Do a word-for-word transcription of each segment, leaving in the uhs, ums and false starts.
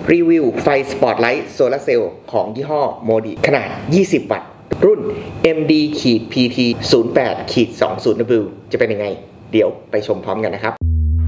รีวิวไฟสปอตไลท์โซลาร์เซลล์ของยี่ห้อโมดิขนาดยี่สิบวัตต์รุ่น เอ็ม ดี พี ที ศูนย์แปด สองสิบ ดับเบิลยู จะเป็นยังไงเดี๋ยวไปชมพร้อมกันนะครับ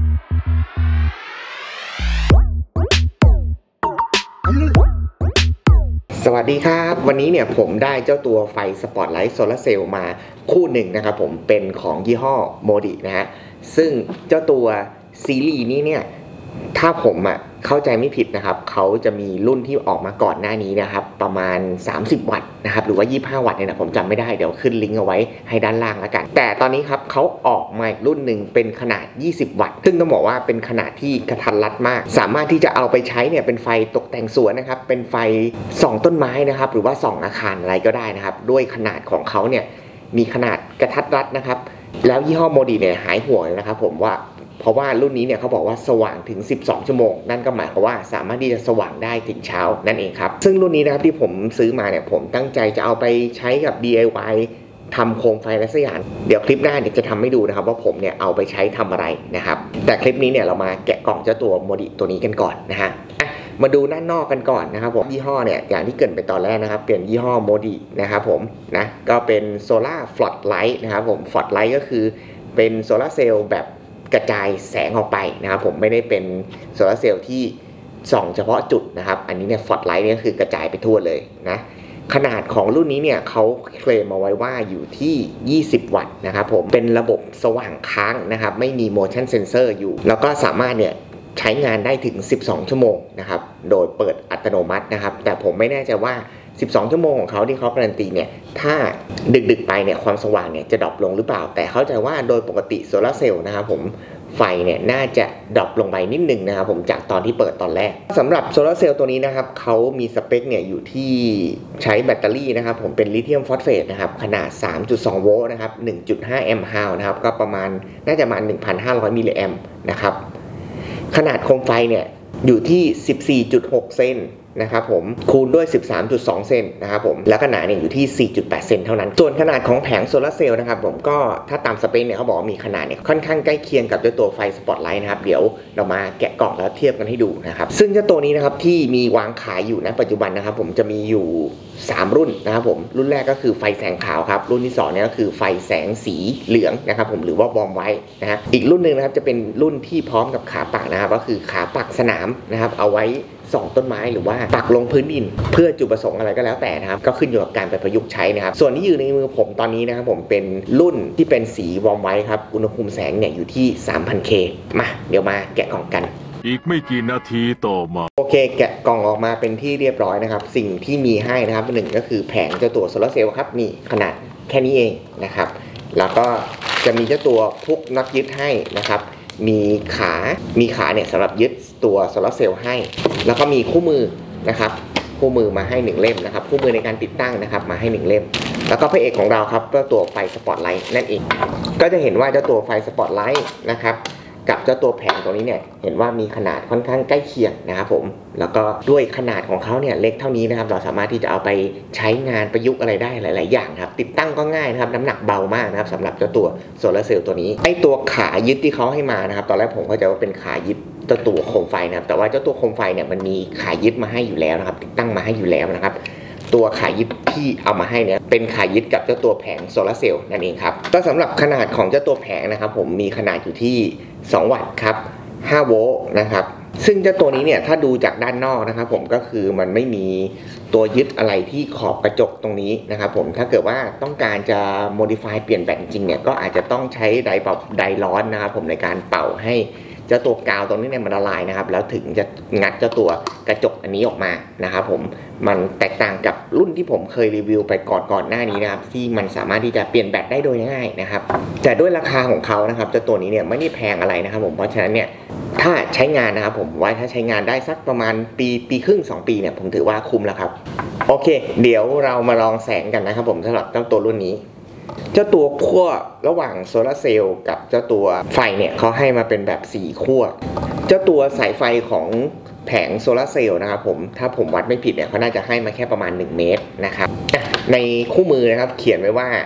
สวัสดีครับวันนี้เนี่ยผมได้เจ้าตัวไฟสปอตไลท์โซลาร์เซลล์มาคู่หนึ่งนะครับผมเป็นของยี่ห้อโมดินะฮะซึ่งเจ้าตัวซีรีส์นี้เนี่ยถ้าผมอ่ะเข้าใจไม่ผิดนะครับเขาจะมีรุ่นที่ออกมาก่อนหน้านี้นะครับประมาณสามสิบวัตต์นะครับหรือว่ายี่สิบห้าวัตต์เนี่ยนะผมจำไม่ได้เดี๋ยวขึ้นลิงก์เอาไว้ให้ด้านล่างแล้วกันแต่ตอนนี้ครับเขาออกมารุ่นหนึ่งเป็นขนาดยี่สิบวัตต์ซึ่งต้องบอกว่าเป็นขนาดที่กระทัดรัดมากสามารถที่จะเอาไปใช้เนี่ยเป็นไฟตกแต่งสวนนะครับเป็นไฟส่องต้นไม้นะครับหรือว่าส่องอาคารอะไรก็ได้นะครับด้วยขนาดของเขาเนี่ยมีขนาดกระทัดรัดนะครับแล้วยี่ห้อโมดิเนี่ยหายห่วงเลยนะครับผมว่าเพราะว่ารุ่นนี้เนี่ยเขาบอกว่าสว่างถึงสิบสองชั่วโมงนั่นก็หมายความว่าสามารถที่จะสว่างได้ถึงเช้านั่นเองครับซึ่งรุ่นนี้นะครับที่ผมซื้อมาเนี่ยผมตั้งใจจะเอาไปใช้กับ ดี ไอ วาย ทำโคมไฟและสยานเดี๋ยวคลิปหน้าเนี่ยจะทำให้ดูนะครับว่าผมเนี่ยเอาไปใช้ทำอะไรนะครับแต่คลิปนี้เนี่ยเรามาแกะกล่องเจ้าตัวโมดิตัวนี้กันก่อนนะฮะมาดูด้านนอกกันก่อนนะครับผมยี่ห้อเนี่ยอย่างที่เกริ่นไปตอนแรกนะครับเป็นยี่ห้อโมดินะครับผมนะก็เป็นโซล่าฟลอตไลท์นะครับผมฟลอตไลท์ก็คือเป็นโซล่าเซลล์แบบกระจายแสงออกไปนะครับผมไม่ได้เป็นโซลาร์เซลล์ที่ส่องเฉพาะจุดนะครับอันนี้เนี่ยฟลอตไลท์เนี่ยคือกระจายไปทั่วเลยนะขนาดของรุ่นนี้เนี่ยเขาเคลมมาไว้ว่าอยู่ที่ยี่สิบวัตต์นะครับผมเป็นระบบสว่างค้างนะครับไม่มี motion sensor อยู่แล้วก็สามารถเนี่ยใช้งานได้ถึงสิบสองชั่วโมงนะครับโดยเปิดอัตโนมัตินะครับแต่ผมไม่แน่ใจว่าสิบสองชั่วโมงของเขาที่เขาการันตีเนี่ยถ้าดึกๆไปเนี่ยความสว่างเนี่ยจะดรอปลงหรือเปล่าแต่เข้าใจว่าโดยปกติโซลาร์เซลล์นะครับผมไฟเนี่ยน่าจะดรอปลงไปนิดนึงนะครับผมจากตอนที่เปิดตอนแรกสำหรับโซลาร์เซลล์ตัวนี้นะครับเขามีสเปคเนี่ยอยู่ที่ใช้แบตเตอรี่นะครับผมเป็นลิเธียมฟอสเฟตนะครับขนาด สามจุดสอง โวลต์นะครับ หนึ่งจุดห้า แอมป์ฮาวนะครับก็ประมาณน่าจะประมาณ หนึ่งพันห้าร้อย มิลลิแอมป์นะครับขนาดโคมไฟเนี่ยอยู่ที่ สิบสี่จุดหก เซนนะครับผมคูณด้วย สิบสามจุดสอง เซนนะครับผมแล้วขนาดเนี่ยอยู่ที่ สี่จุดแปด เซนเท่านั้นส่วนขนาดของแผงโซลาร์เซลล์นะครับผมก็ถ้าตามสเปคเนี่ยเขาบอกว่ามีขนาดเนี่ยค่อนข้างใกล้เคียงกับเจ้าตัวไฟสปอตไลท์นะครับเดี๋ยวเรามาแกะกล่องแล้วเทียบกันให้ดูนะครับซึ่งเจ้าตัวนี้นะครับที่มีวางขายอยู่ณปัจจุบันนะครับผมจะมีอยู่สามรุ่นนะครับผมรุ่นแรกก็คือไฟแสงขาวครับรุ่นที่สองเนี่ยก็คือไฟแสงสีเหลืองนะครับผมหรือว่าวอร์มไวท์นะฮะอีกรุ่นหนึ่งนะครับจะเป็นรุ่นที่พร้อมกับขาปักนะครับก็คือขาปักสนามนะครับเอาไว้ส่องต้นไม้หรือว่าปักลงพื้นดินเพื่อจุดประสงค์อะไรก็แล้วแต่นะครับก็ขึ้นอยู่กับการไปประยุกต์ใช้นะครับส่วนที่อยู่ในมือผมตอนนี้นะครับผมเป็นรุ่นที่เป็นสีวอร์มไวท์ครับอุณหภูมิแสงเนี่ยอยู่ที่ สามพันเค มาเดี๋ยวมาแกะกล่องกันอีกไม่กี่นาทีต่อมาโอเคแกะกล่องออกมาเป็นที่เรียบร้อยนะครับสิ่งที่มีให้นะครับหนึ่งก็คือแผงเจ้าตัวโซลาร์เซลล์ครับนี่ขนาดแค่นี้เองนะครับแล้วก็จะมีเจ้าตัวพุกน็อตยึดให้นะครับมีขามีขาเนี่ยสำหรับยึดตัวโซลาร์เซลล์ให้แล้วก็มีคู่มือนะครับคู่มือมาให้หนึ่งเล่มนะครับคู่มือในการติดตั้งนะครับมาให้หนึ่งเล่มแล้วก็พระเอกของเราครับก็ตัวไฟสปอตไลท์นั่นเองก็จะเห็นว่าเจ้าตัวไฟสปอตไลท์นะครับกับเจ้าตัวแผงตัวนี้เนี่ยเห็นว่ามีขนาดค่อนข้างใกล้เคียงนะครับผมแล้วก็ด้วยขนาดของเขาเนี่ยเล็กเท่านี้นะครับเราสามารถที่จะเอาไปใช้งานประยุกต์อะไรได้หลายๆอย่างครับติดตั้งก็ง่ายนะครับน้ำหนักเบามากนะครับสำหรับเจ้าตัวโซลาร์เซลล์ตัวนี้ไอตัวขายึดที่เขาให้มานะครับตอนแรกผมเข้าใจว่าเป็นขายึดเจ้าตัวโคมไฟนะครับแต่ว่าเจ้าตัวโคมไฟเนี่ยมันมีขายึดมาให้อยู่แล้วนะครับติดตั้งมาให้อยู่แล้วนะครับตัวขายึดที่เอามาให้เนี่ยเป็นขายึดกับเจ้าตัวแผงโซลาร์เซลล์นั่นเองครับก็สำหรับขนาดของเจ้าตัวแผงนะครับผมมีขนาดอยู่ที่สองวัตต์ครับห้าโวลต์นะครับซึ่งเจ้าตัวนี้เนี่ยถ้าดูจากด้านนอกนะครับผมก็คือมันไม่มีตัวยึดอะไรที่ขอบกระจกตรงนี้นะครับผมถ้าเกิดว่าต้องการจะ modify เปลี่ยนแบตจริงเนี่ยก็อาจจะต้องใช้ไดเป่าไดร้อนนะครับผมในการเป่าให้เจ้าตัวกาวตรงนี้เนี่ยมันละลายนะครับแล้วถึงจะงัดเจ้าตัวกระจกอันนี้ออกมานะครับผมมันแตกต่างกับรุ่นที่ผมเคยรีวิวไปก่อนก่อนหน้านี้นะครับที่มันสามารถที่จะเปลี่ยนแบตได้โดยง่ายนะครับแต่ด้วยราคาของเขานะครับเจ้าตัวนี้เนี่ยไม่ได้แพงอะไรนะครับผมเพราะฉะนั้นเนี่ยถ้าใช้งานนะครับผมว่าถ้าใช้งานได้สักประมาณปีปีครึ่งสองปีเนี่ยผมถือว่าคุ้มแล้วครับโอเคเดี๋ยวเรามาลองแสงกันนะครับผมสำหรับเจ้าตัวรุ่นนี้เจ้าตัวขั้วระหว่างโซลาร์เซลล์กับเจ้าตัวไฟเนี่ยเขาให้มาเป็นแบบสี่ขั้วเจ้าตัวสายไฟของแผงโซลาร์เซลล์นะครับผมถ้าผมวัดไม่ผิดเนี่ยเขาน่าจะให้มาแค่ประมาณหนึ่งเมตรนะครับในคู่มือนะครับเขียนไว้ว่า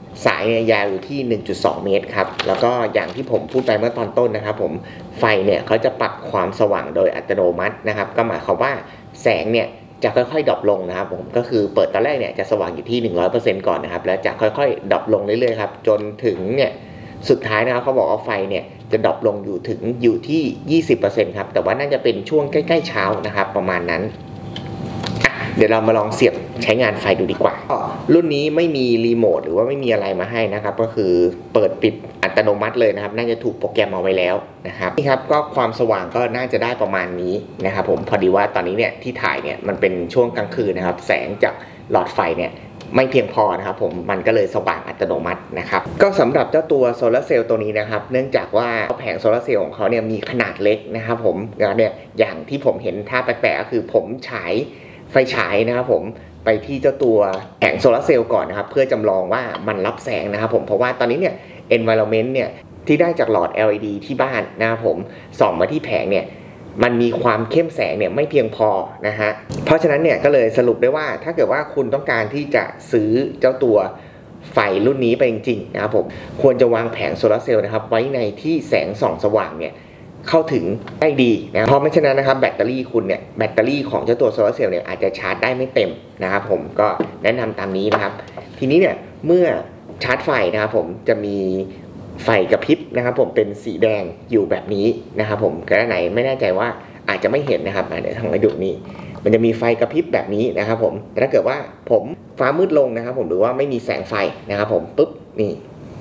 สายเนี่ยยาวอยู่ที่ หนึ่งจุดสอง เมตรครับแล้วก็อย่างที่ผมพูดไปเมื่อตอนต้นนะครับผมไฟเนี่ยเขาจะปรับความสว่างโดยอัตโนมัตินะครับก็หมายความว่าแสงเนี่ยจะค่อยๆดรอปลงนะครับผมก็คือเปิดตอนแรกเนี่ยจะสว่างอยู่ที่ หนึ่งร้อยเปอร์เซ็นต์ ก่อนนะครับแล้วจะค่อยๆดรอปลงเรื่อยๆครับจนถึงเนี่ยสุดท้ายนะครับเขาบอกว่าไฟเนี่ยจะดรอปลงอยู่ถึงอยู่ที่ ยี่สิบเปอร์เซ็นต์ ครับแต่ว่าน่าจะเป็นช่วงใกล้ๆเช้านะครับประมาณนั้นเดี๋ยวเรามาลองเสียบใช้งานไฟดูดีกว่ารุ่นนี้ไม่มีรีโมทหรือว่าไม่มีอะไรมาให้นะครับก็คือเปิดปิดอัตโนมัติเลยนะครับน่าจะถูกโปรแกรมเอาไว้แล้วนะครับนี่ครับก็ความสว่างก็น่าจะได้ประมาณนี้นะครับผมพอดีว่าตอนนี้เนี่ยที่ถ่ายเนี่ยมันเป็นช่วงกลางคืนนะครับแสงจากหลอดไฟเนี่ยไม่เพียงพอนะครับผมมันก็เลยสว่างอัตโนมัตินะครับก็สำหรับเจ้าตัวโซลาร์เซลล์ตัวนี้นะครับเนื่องจากว่าแผงโซลาร์เซลล์ของเขาเนี่ยมีขนาดเล็กนะครับผมเนี่ยอย่างที่ผมเห็นท่าแปลกๆก็คือผมฉายไฟฉายนะครับผมไปที่เจ้าตัวแผงโซลาร์เซลล์ก่อนนะครับเพื่อจำลองว่ามันรับแสงนะครับผมเพราะว่าตอนนี้เนี่ย environment เนี่ยที่ได้จากหลอด แอล อี ดี ที่บ้านนะครับผมส่องมาที่แผงเนี่ยมันมีความเข้มแสงเนี่ยไม่เพียงพอนะฮะเพราะฉะนั้นเนี่ยก็เลยสรุปได้ว่าถ้าเกิดว่าคุณต้องการที่จะซื้อเจ้าตัวไฟรุ่นนี้ไปจริงๆนะครับผมควรจะวางแผงโซลาร์เซลล์นะครับไว้ในที่แสงส่องสว่างเนี่ยเข้าถึงได้ดีนะเพราะไม่เช่นนั้นนะครับแบตเตอรี่คุณเนี่ยแบตเตอรี่ของเจ้าตัวโซลาร์เซลล์เนี่ยอาจจะชาร์จได้ไม่เต็มนะครับผมก็แนะนำตามนี้นะครับทีนี้เนี่ยเมื่อชาร์จไฟนะครับผมจะมีไฟกระพริบนะครับผมเป็นสีแดงอยู่แบบนี้นะครับผมกระไหนไม่แน่ใจว่าอาจจะไม่เห็นนะครับเดี๋ยวทางให้ดูนี่มันจะมีไฟกระพริบแบบนี้นะครับผมแต่ถ้าเกิดว่าผมฟ้ามืดลงนะครับผมหรือว่าไม่มีแสงไฟนะครับผมปุ๊บนี่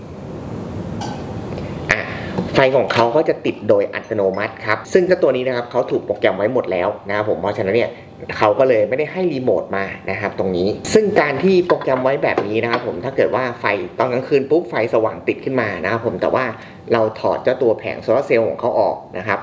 ไฟของเขาก็จะติดโดยอัตโนมัติครับซึ่งเจ้าตัวนี้นะครับเขาถูกโปรแกรมไว้หมดแล้วนะครับผมเพราะฉะนั้นเนี่ยเขาก็เลยไม่ได้ให้รีโมทมานะครับตรงนี้ซึ่งการที่โปรแกรมไว้แบบนี้นะครับผมถ้าเกิดว่าไฟตอนกลางคืนปุ๊บไฟสว่างติดขึ้นมานะครับผมแต่ว่าเราถอดเจ้าตัวแผงโซลาร์เซลล์ของเขาออกนะครับ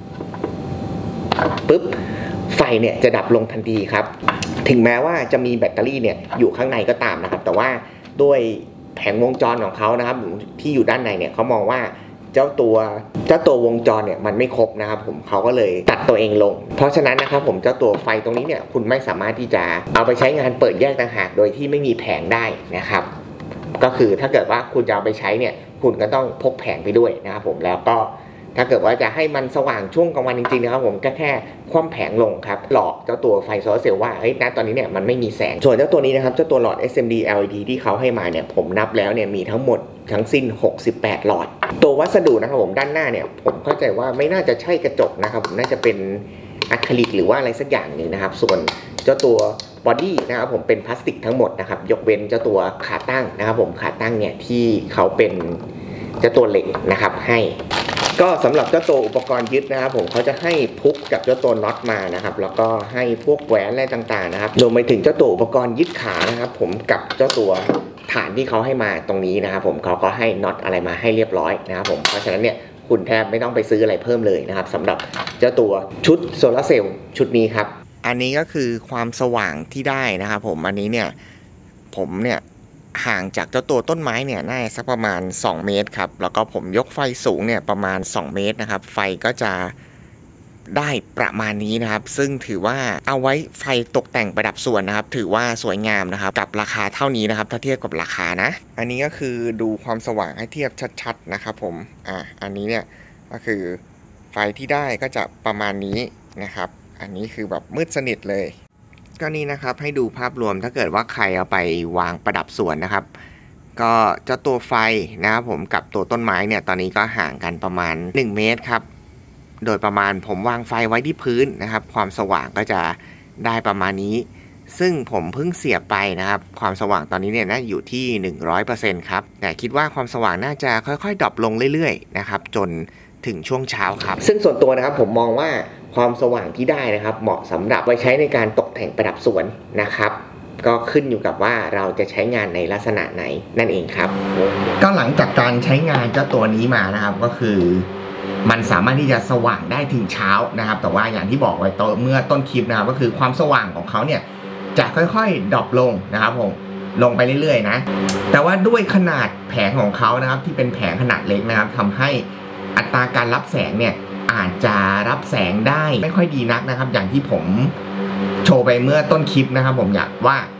ปุ๊บไฟเนี่ยจะดับลงทันทีครับถึงแม้ว่าจะมีแบตเตอรี่เนี่ยอยู่ข้างในก็ตามนะครับแต่ว่าด้วยแผงวงจรของเขานะครับที่อยู่ด้านในเนี่ยเขามองว่าเจ้าตัวเจ้าตัววงจรเนี่ยมันไม่ครบนะครับผมเขาก็เลยตัดตัวเองลงเพราะฉะนั้นนะครับผมเจ้าตัวไฟตรงนี้เนี่ยคุณไม่สามารถที่จะเอาไปใช้งานเปิดแยกต่างหากโดยที่ไม่มีแผงได้นะครับก็คือถ้าเกิดว่าคุณจะเอาไปใช้เนี่ยคุณก็ต้องพกแผงไปด้วยนะครับผมแล้วก็ถ้าเกิดว่าจะให้มันสว่างช่วงกลางวันจริงๆนะครับผมก็แค่คว่ำแผงลงครับหลอกเจ้าตัวไฟโซลาร์เซลล์ว่าเฮ้ยณตอนนี้เนี่ยมันไม่มีแสงส่วนเจ้าตัวนี้นะครับเจ้าตัวหลอด เอส เอ็ม ดี แอล อี ดี ที่เขาให้มาเนี่ยผมนับแล้วเนี่ยมีทั้งหมดทั้งสิ้นหกสิบแปดหลอดตัววัสดุนะครับผมด้านหน้าเนี่ยผมเข้าใจว่าไม่น่าจะใช่กระจกนะครับผมน่าจะเป็นอะคริลิกหรือว่าอะไรสักอย่างหนึ่งนะครับส่วนเจ้าตัวบอดี้นะครับผมเป็นพลาสติกทั้งหมดนะครับยกเว้นเจ้าตัวขาตั้งนะครับผมขาตั้งเนี่ยที่เขาเป็นเจ้าตัวเหล็กนะครับให้ก็สำหรับเจ้าตัวอุปกรณ์ยึดนะครับผมเขาจะให้พุกกับเจ้าตัวน็อตมานะครับแล้วก็ให้พวกแหวนอะไรต่างๆนะครับรวมไปถึงเจ้าตัวอุปกรณ์ยึดขานะครับผมกับเจ้าตัวฐานที่เขาให้มาตรงนี้นะครับผมเขาก็ให้น็อตอะไรมาให้เรียบร้อยนะครับผมเพราะฉะนั้นเนี่ยคุณแทบไม่ต้องไปซื้ออะไรเพิ่มเลยนะครับสำหรับเจ้าตัวชุดโซลาร์เซลล์ชุดนี้ครับอันนี้ก็คือความสว่างที่ได้นะครับผมอันนี้เนี่ยผมเนี่ยห่างจากเจ้าตัวต้นไม้เนี่ยน่าสักประมาณสองเมตรครับแล้วก็ผมยกไฟสูงเนี่ยประมาณสองเมตรนะครับไฟก็จะได้ประมาณนี้นะครับซึ่งถือว่าเอาไว้ไฟตกแต่งประดับส่วนนะครับถือว่าสวยงามนะครับกับราคาเท่านี้นะครับถ้าเทียบกับราคานะอันนี้ก็คือดูความสว่างให้เทียบชัดๆนะครับผมอ่าอันนี้เนี่ยก็คือไฟที่ได้ก็จะประมาณนี้นะครับอันนี้คือแบบมืดสนิทเลยก็นี่นะครับให้ดูภาพรวมถ้าเกิดว่าใครเอาไปวางประดับสวนนะครับก็เจ้าตัวไฟนะครับผมกับตัวต้นไม้เนี่ยตอนนี้ก็ห่างกันประมาณหนึ่งเมตรครับโดยประมาณผมวางไฟไว้ที่พื้นนะครับความสว่างก็จะได้ประมาณนี้ซึ่งผมเพิ่งเสียบไปนะครับความสว่างตอนนี้เนี่ยน่าอยู่ที่ หนึ่งร้อยเปอร์เซ็นต์ ครับแต่คิดว่าความสว่างน่าจะค่อยๆดรอปลงเรื่อยๆนะครับจนถึงช่วงเช้าครับซึ่งส่วนตัวนะครับผมมองว่าความสว่างที่ได้นะครับเหมาะสำหรับไว้ใช้ในการตกแต่งประดับสวนนะครับก็ขึ้นอยู่กับว่าเราจะใช้งานในลักษณะไหนนั่นเองครับก็หลังจากการใช้งานเจ้าตัวนี้มานะครับก็คือมันสามารถที่จะสว่างได้ถึงเช้านะครับแต่ว่าอย่างที่บอกไว้เมื่อต้นคลิปนะครับก็คือความสว่างของเขาเนี่ยจะค่อยๆดรอปลงนะครับผมลงไปเรื่อยๆนะแต่ว่าด้วยขนาดแผงของเขานะครับที่เป็นแผงขนาดเล็กนะครับทำให้อัตราการรับแสงเนี่ยอาจจะรับแสงได้ไม่ค่อยดีนักนะครับอย่างที่ผมโชว์ไปเมื่อต้นคลิปนะครับผมอยากว่า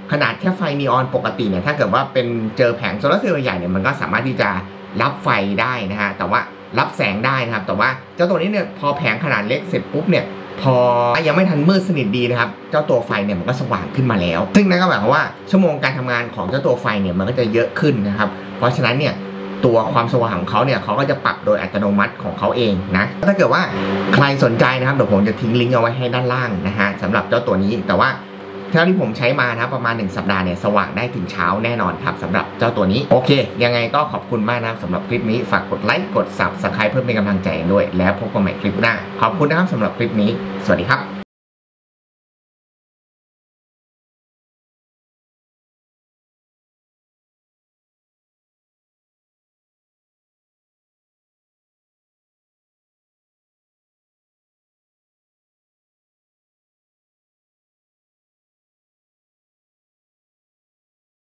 ขนาดแค่ไฟนีออนปกติเนี่ยถ้าเกิดว่าเป็นเจอแผงโซลาร์เซลล์ใหญ่เนี่ยมันก็สามารถที่จะรับไฟได้นะฮะแต่ว่ารับแสงได้นะครับแต่ว่าเจ้าตัวนี้เนี่ยพอแผงขนาดเล็กเสร็จปุ๊บเนี่ยพอยังไม่ทันมืดสนิทดีนะครับเจ้าตัวไฟเนี่ยมันก็สว่างขึ้นมาแล้วซึ่งนั่นก็หมายความว่าชั่วโมงการทำงานของเจ้าตัวไฟเนี่ยมันก็จะเยอะขึ้นนะครับเพราะฉะนั้นเนี่ยตัวความสว่างของเขาเนี่ยเขาก็จะปรับโดยอัตโนมัติของเขาเองนะถ้าเกิดว่าใครสนใจนะครับเดี๋ยวผมจะทิ้งลิงก์เอาไว้ให้ด้านล่างนะฮะสำหรับเจ้าตัวนี้แต่ว่าเท่าที่ผมใช้มานะประมาณหนึ่งสัปดาห์เนี่ยสว่างได้ถึงเช้าแน่นอนครับสำหรับเจ้าตัวนี้โอเคยังไงก็ขอบคุณมากนะครับสำหรับคลิปนี้ฝากกดไลค์กด ซับสไครบ์ เพื่อเป็นกำลังใจด้วยแล้วพบกันใหม่คลิปหน้าขอบคุณนะครับสำหรับคลิปนี้สวัสดีครับ